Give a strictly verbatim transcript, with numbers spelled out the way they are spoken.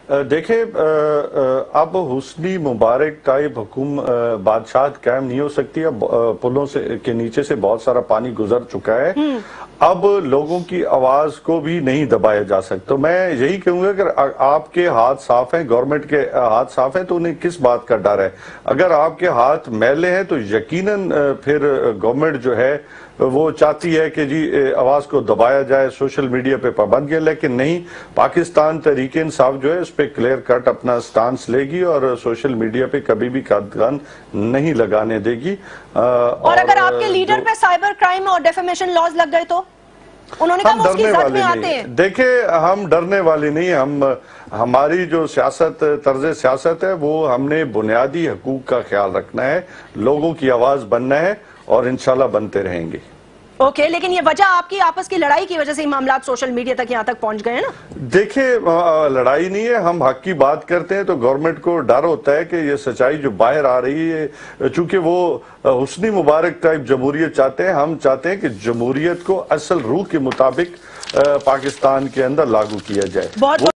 دیکھیں اب حسنی مبارک ٹائپ حکوم بادشاہت قائم نہیں ہو سکتی. اب پلوں سے کے نیچے سے بہت سارا پانی گزر چکا ہے. اب لوگوں کی آواز کو بھی نہیں دبایا جا سکتا. میں یہی کہوں گا کہ آپ کے ہاتھ صاف ہیں, گورنمنٹ کے ہاتھ صاف ہیں, تو انہیں کس بات کا ڈر ہے؟ اگر آپ کے ہاتھ میلے ہیں تو یقیناً پھر گورنمنٹ جو ہے وہ چاہتی ہے کہ جی آواز کو دبایا جائے, سوشل میڈیا پہ پابندیاں, لیکن نہیں. پاکستان تحریک انصاف جو ہے اس پہ کلیئر کٹ اپنا سٹانس لے گی اور سوشل میڈیا پہ کبھی بھی قدغن نہیں لگانے دے گی. اور اگر آپ کے لیڈر پہ سائبر کرائم اور ڈیفیمیشن لاز لگ گئے تو انہوں نے کہا وہ اس کی زد میں آتے ہیں. دیکھیں ہم ڈرنے والے نہیں, ہم ہماری جو سیاست طرز سیاست ہے وہ ہم نے بنیادی حقوق کا خیال رکھنا ہے, لوگوں کی آواز بننا ہے اور انشاءاللہ بنتے رہیں گے. اوکے, لیکن یہ وجہ آپ کی آپس کی لڑائی کی وجہ سے معاملات سوشل میڈیا تک یہاں تک پہنچ گئے ہیں نا؟ دیکھیں لڑائی نہیں ہے, ہم حق کی بات کرتے ہیں تو گورنمنٹ کو ڈر ہوتا ہے کہ یہ سچائی جو باہر آ رہی ہے, چونکہ وہ حسنی مبارک ٹائپ جمہوریت چاہتے ہیں. ہم چاہتے ہیں کہ جمہوریت کو اصل روح کے مطابق پاکستان کے اندر لاگو کیا جائے.